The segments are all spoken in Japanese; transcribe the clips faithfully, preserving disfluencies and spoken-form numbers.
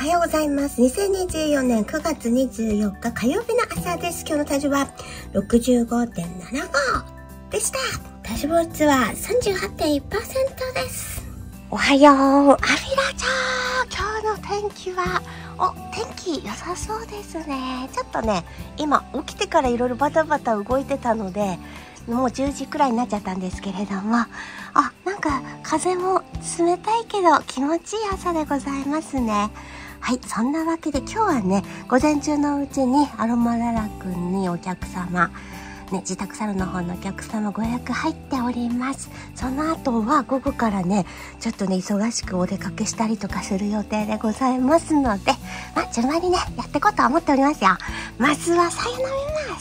はようございます。にせんにじゅうよねんくがつにじゅうよっか火曜日の朝です。今日の体重は ろくじゅうごてんななご でした。体脂肪率は さんじゅうはちてんいちパーセント です。おはよう、アフィラちゃん。今日の天気は、お、天気良さそうですね。ちょっとね、今起きてからいろいろバタバタ動いてたので、もうじゅうじくらいになっちゃったんですけれども、あ、なんか風も冷たいけど気持ちいい朝でございますね。はい、そんなわけで今日はね、午前中のうちにアロマララくんにお客様、ね、自宅サロンの方のお客様ご予約入っております。その後は午後からね、ちょっとね、忙しくお出かけしたりとかする予定でございますので、まあ、順番にね、やっていこうと思っておりますよ。まずはさ湯飲みます。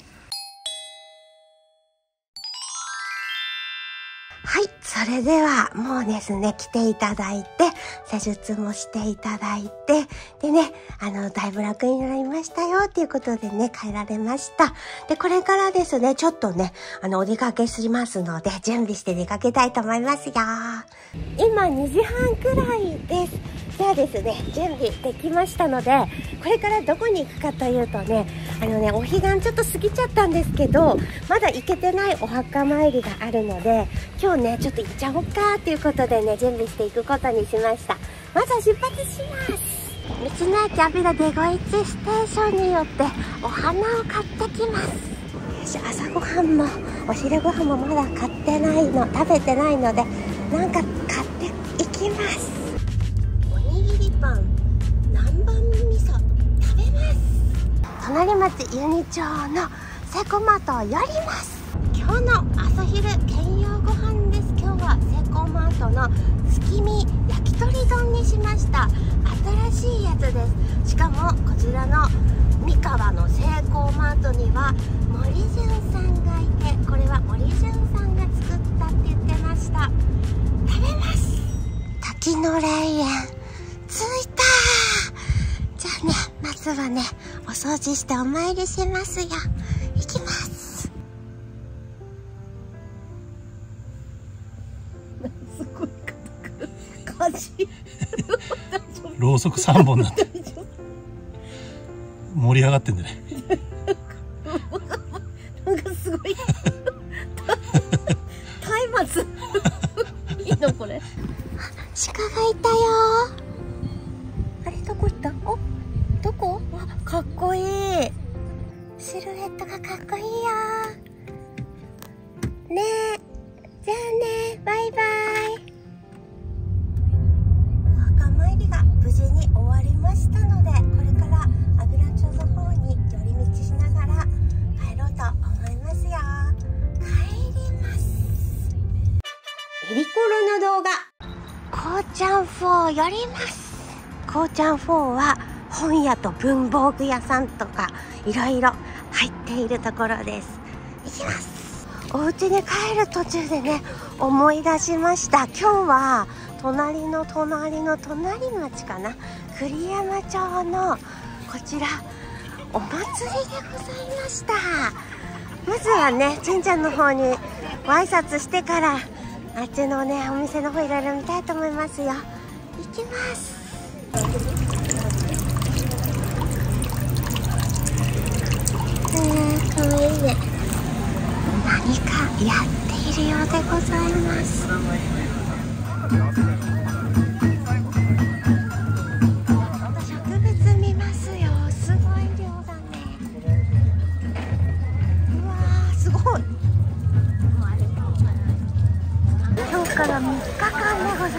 はい。それでは、もうですね、来ていただいて、施術もしていただいて、でね、あの、だいぶ楽になりましたよ、っていうことでね、帰られました。で、これからですね、ちょっとね、あの、お出かけしますので、準備して出かけたいと思いますよ。今、にじはんくらいです。じゃあですね、準備できましたので、これからどこに行くかというとね、あのね、お彼岸ちょっと過ぎちゃったんですけど、まだ行けてないお墓参りがあるので、今日ね、ちょっと行っちゃおうかっていうことでね、準備していくことにしました。まずは出発します。道の駅アビラデゴイチステーションによってお花を買ってきます。よし、朝ごはんもお昼ごはんもまだ買ってないの、食べてないので、なんか買っていきます。おにぎりパン、南蛮味噌、食べます。隣町ユニ町のセコマト寄ります。今日の朝昼兼用ご飯です。今日はセコマートの月見焼き鳥丼にしました。新しいやつです。しかもこちらの三河のセイコーマートには森潤さんがいて、これは森潤さんが作ったって言ってました。食べます。滝の霊園着いた。じゃあね、まずはね、お掃除してお参りしますよ。行きます。 ろうそくさんぼんなんで盛り上がってんだね。 なんかすごい松明いいのこれ。鹿がいたよ。あれどこ行った？お、どこ？あ、かっこいい。シルエットがかっこいいよ。ねえ、じゃあね、バイバイ。無事に終わりましたので、これからアビラ町の方に寄り道しながら帰ろうと思いますよ。帰ります。エリコロの動画、こうちゃんフォー寄ります。こうちゃんフォーは本屋と文房具屋さんとかいろいろ入っているところです。行きます。お家に帰る途中でね、思い出しました。今日は隣の隣の隣町かな、栗山町のこちらお祭りでございました。まずはね、神社の方にご挨拶してから、あっちのね、お店の方いろいろ見たいと思いますよ。行きます。えー、かわいいね。何かやっているようでございます。植物見ますよ。すごい量だね。うわー、すごい。今日からみっかかんでございます。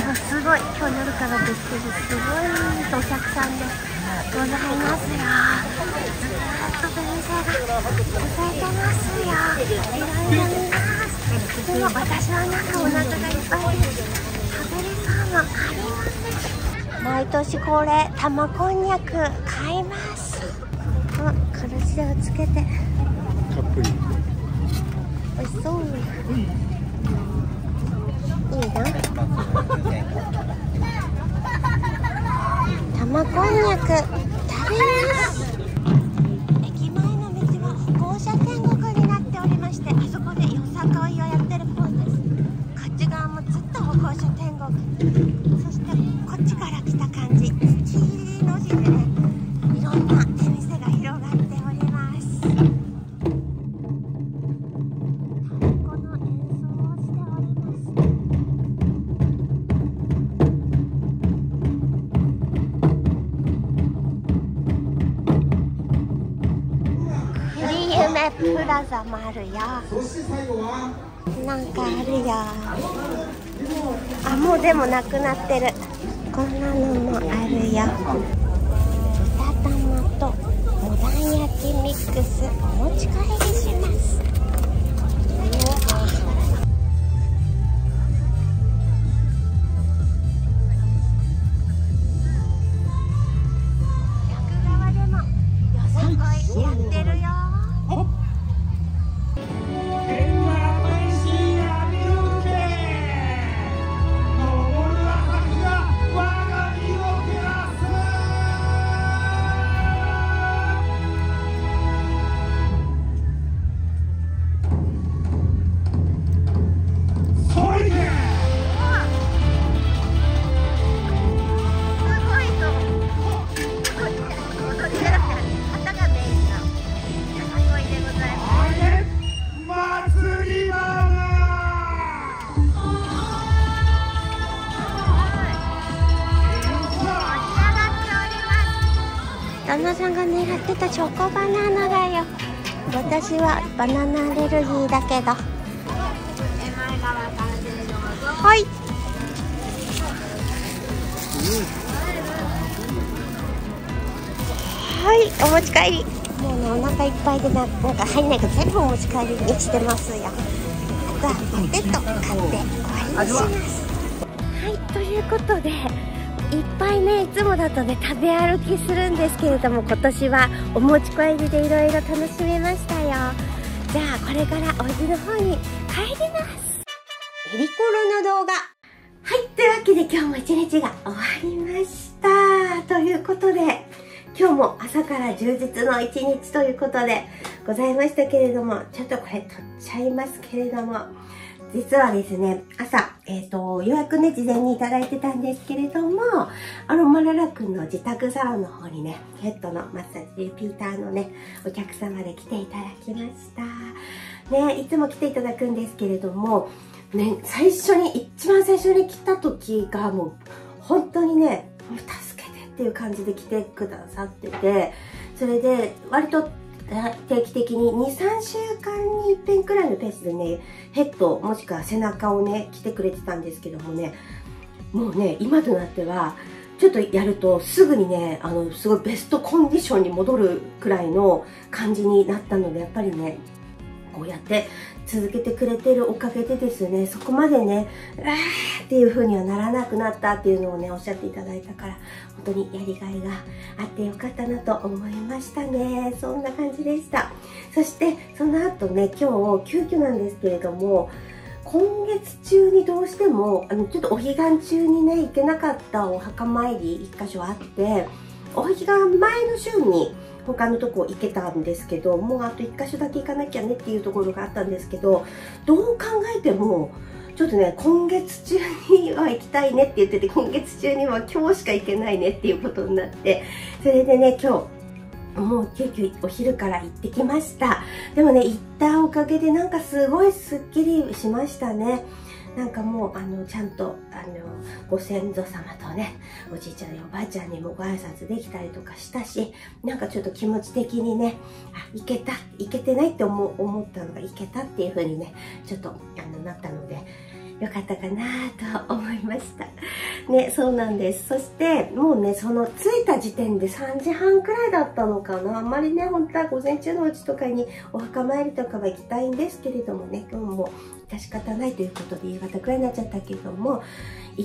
もうすごい。今日夜からできてるすごいお客さんでございますよ。ずっとお店が続いてますよ。いろいろ見ます。でも私はなんかお腹がいっぱいです。食べれそうもありません。毎年恒例玉こんにゃく買います。あ、からしをつけてたっぷりおいしそう。いいな。玉こんにゃく食べます。駅前の道は歩行者天国になっておりまして、あそこでよさこいをやってるポーズです。こっち側もずっと歩行者天国、そしてこっちから来た感じラザもあるよ。なんかあるよ。あ、もうでもなくなってる。こんなのもあるよ。豚玉とモダン焼きミックスお持ち帰りします。逆側でもよさこいやってるよ。旦那さんが狙ってたチョコバナナだよ。私はバナナアレルギーだけど。はい。はい、お持ち帰り。もうね、お腹いっぱいでな、なんか入んないから全部お持ち帰りにしてますよ。あとはポテト買って終わりにします。はい、ということで。いっぱいね、いつもだとね食べ歩きするんですけれども、今年はお持ち帰りでいろいろ楽しめましたよ。じゃあこれからお家の方に帰ります。エリコロの動画。はい、というわけで今日も一日が終わりましたということで、今日も朝から充実の一日ということでございましたけれども、ちょっとこれ撮っちゃいますけれども、実はですね、朝、えっと、予約ね、事前にいただいてたんですけれども、あの、マララくんの自宅サロンの方にね、ヘッドのマッサージリピーターのね、お客様で来ていただきました。ね、いつも来ていただくんですけれども、ね、最初に、一番最初に来た時がもう、本当にね、助けてっていう感じで来てくださってて、それで、割と、定期的にに、さんしゅうかんにいっぺんくらいのペースでね、ヘッドもしくは背中をね、来てくれてたんですけどもね、もうね、今となっては、ちょっとやるとすぐにね、あの、すごいベストコンディションに戻るくらいの感じになったので、やっぱりね、こうやって続けてくれてるおかげでですね、そこまでね、あーっていう風にはならなくなったっていうのをね、おっしゃっていただいたから、本当にやりがいがあってよかったなと思いましたね。そんな感じでした。そして、その後ね、今日、急遽なんですけれども、今月中にどうしても、あの、ちょっとお彼岸中にね、行けなかったお墓参り一箇所あって、お彼岸前の週に、他のとこ行けたんですけど、もうあといっかしょだけ行かなきゃねっていうところがあったんですけど、どう考えてもちょっとね、今月中には行きたいねって言ってて、今月中には今日しか行けないねっていうことになって、それでね、今日もう急遽お昼から行ってきました。でもね、行ったおかげでなんかすごいすっきりしましたね。なんかもう、あの、ちゃんと、あの、ご先祖様とね、おじいちゃんやおばあちゃんにもご挨拶できたりとかしたし、なんかちょっと気持ち的にね、あ、いけた、いけてないって思う、思ったのがいけたっていう風にね、ちょっと、あの、なったので、よかったかなと思いました。ね、そうなんです。そして、もうね、その、着いた時点でさんじはんくらいだったのかな。あんまりね、本当は午前中のうちとかにお墓参りとかは行きたいんですけれどもね、今日も致し方ないということで夕方くらいになっちゃったけども、行って、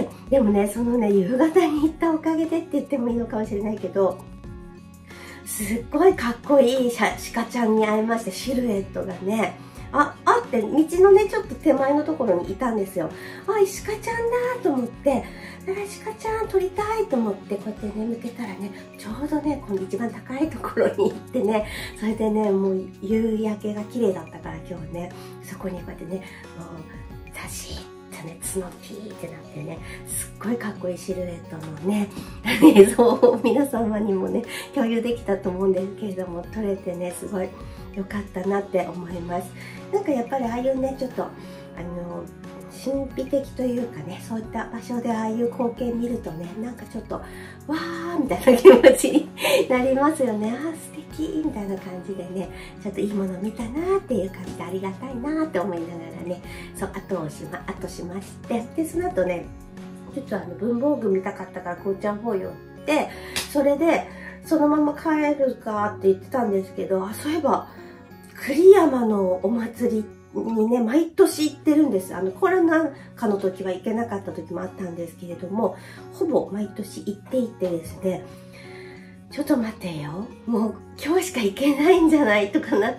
でもね、そのね、夕方に行ったおかげでって言ってもいいのかもしれないけど、すっごいかっこいい鹿ちゃんに会いまして、シルエットがね、あ、あって、道のね、ちょっと手前のところにいたんですよ。あ、石鹿ちゃんだと思って、石鹿ちゃん撮りたいと思って、こうやってね、向けたらね、ちょうどね、この一番高いところに行ってね、それでね、もう夕焼けが綺麗だったから今日ね、そこにこうやってね、もう、差しってね、角ピーってなってね、すっごいかっこいいシルエットのね、映像を皆様にもね、共有できたと思うんですけれども、撮れてね、すごい良かったなって思います。なんかやっぱりああいうね、ちょっと、あの、 神秘的というかね、そういった場所でああいう光景見るとね、なんかちょっとわーみたいな気持ちになりますよね。あー素敵みたいな感じでね、ちょっといいもの見たなーっていう感じでありがたいなーって思いながらね、そう後をしま後しまして、でその後ね、ちょっとあの文房具見たかったからこうちゃん方寄って、それでそのまま帰るかって言ってたんですけど、あそういえば栗山のお祭りにね、毎年行ってるんです。あの、コロナ禍の時は行けなかった時もあったんですけれども、ほぼ毎年行っていてですね、ちょっと待ってよ。もう今日しか行けないんじゃないとかなって、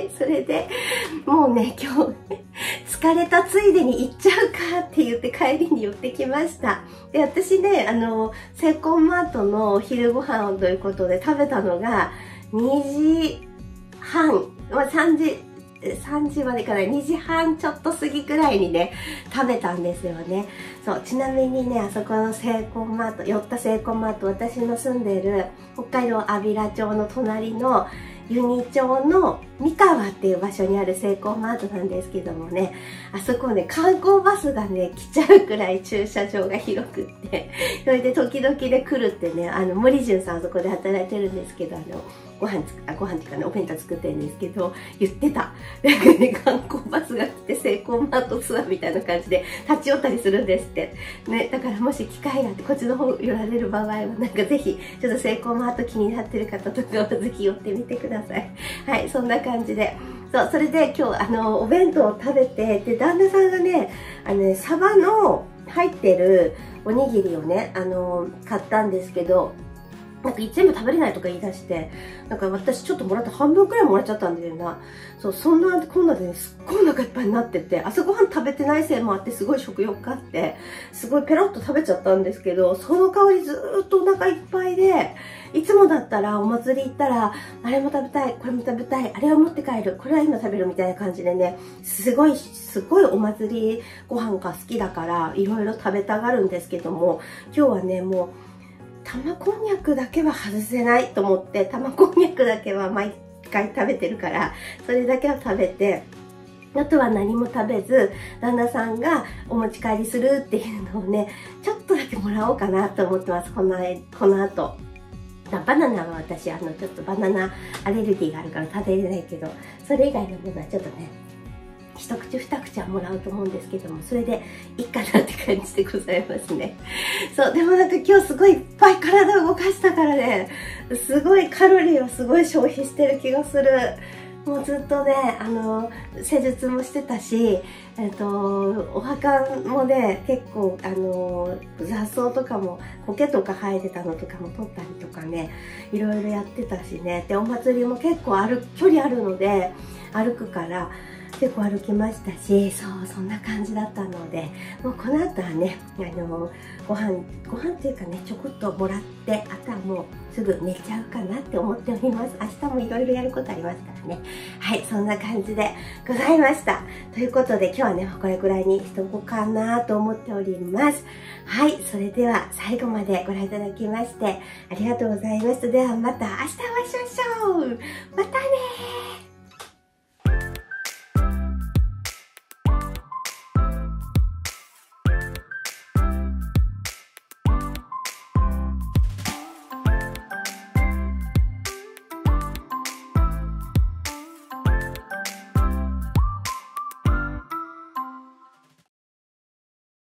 それでもうね、今日疲れたついでに行っちゃうかって言って帰りに寄ってきました。で、私ね、あの、セイコーマートのお昼ご飯をということで食べたのがにじはん、まあさんじ、さんじまでいかない、にじはんちょっと過ぎくらいにね、食べたんですよね。そう、ちなみにね、あそこのセイコーマート、寄ったセイコーマート、私の住んでいる北海道安平町の隣の由仁町の三河っていう場所にあるセイコーマートなんですけどもね、あそこね、観光バスがね、来ちゃうくらい駐車場が広くって、それで時々で来るってね、あの、森潤さんあそこで働いてるんですけど、あの、ご飯つあご飯っていうかね、お弁当作ってるんですけど、言ってた。なんかね、観光バスが来て、セイコーマートツアーみたいな感じで立ち寄ったりするんですって。ね、だからもし機会があって、こっちの方寄られる場合は、なんかぜひ、ちょっとセイコーマート気になってる方とかはぜひ寄ってみてください。はい、そんな感じで。そう、それで今日、あの、お弁当を食べて、で、旦那さんがね、あのね、サバの入ってるおにぎりをね、あの、買ったんですけど、なんか全部食べれないとか言い出して、なんか私ちょっともらって半分くらいもらっちゃったんだよな。そう、そんなこんなでね、すっごいお腹いっぱいになってて、朝ごはん食べてないせいもあってすごい食欲があって、すごいペロッと食べちゃったんですけど、その代わりずーっとお腹いっぱいで、いつもだったらお祭り行ったら、あれも食べたい、これも食べたい、あれは持って帰る、これは今食べるみたいな感じでね、すごい、すごいお祭りご飯が好きだから、いろいろ食べたがるんですけども、今日はね、もう、玉こんにゃくだけは外せないと思って、玉こんにゃくだけは毎回食べてるから、それだけは食べて、あとは何も食べず、旦那さんがお持ち帰りするっていうのをね、ちょっとだけもらおうかなと思ってます、この、この後。バナナは私、あの、ちょっとバナナアレルギーがあるから食べれないけど、それ以外のものはちょっとね、一口二口はもらうと思うんですけども、それでいいかなって感じでございますね。そう、でもなんか今日すごいいっぱい体を動かしたからね、すごいカロリーをすごい消費してる気がする。もうずっとね、あの、施術もしてたし、えっと、お墓もね、結構、あの、雑草とかも、苔とか生えてたのとかも取ったりとかね、いろいろやってたしね。で、お祭りも結構歩く、距離あるので、歩くから、結構歩きましたし、そう、そんな感じだったので、もうこの後はね、あの、ご飯、ご飯っていうかね、ちょこっともらって、あとはもうすぐ寝ちゃうかなって思っております。明日もいろいろやることありますからね。はい、そんな感じでございました。ということで今日はね、これくらいにしとこうかなと思っております。はい、それでは最後までご覧いただきまして、ありがとうございます。ではまた明日お会いしましょう。またねー。